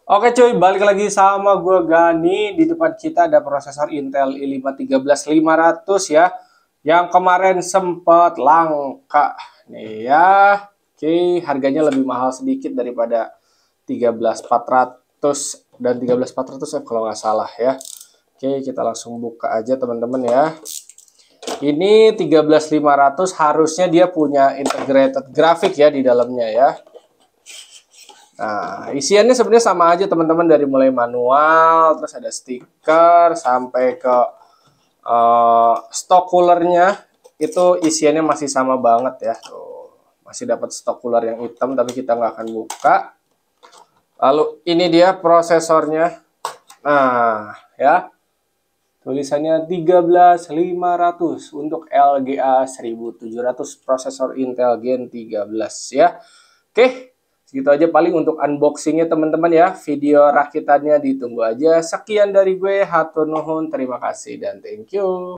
Oke cuy, balik lagi sama gue Gani. Di depan kita ada prosesor Intel i5 13500 ya. Yang kemarin sempat langka nih ya. Oke, harganya lebih mahal sedikit daripada 13400 dan 13400 ya kalau nggak salah ya. Oke, kita langsung buka aja teman-teman ya. Ini 13500 harusnya dia punya integrated grafik ya di dalamnya ya. Nah, isiannya sebenarnya sama aja teman-teman, dari mulai manual, terus ada stiker, sampai ke stok coolernya itu isiannya masih sama banget ya. Tuh, masih dapat stok cooler yang hitam, tapi kita nggak akan buka. Lalu ini dia prosesornya. Nah, ya. Tulisannya 13500 untuk LGA 1700 prosesor Intel Gen 13 ya. Oke. Segitu aja paling untuk unboxingnya teman-teman ya. Video rakitannya ditunggu aja. Sekian dari gue, hatur nuhun, terima kasih dan thank you.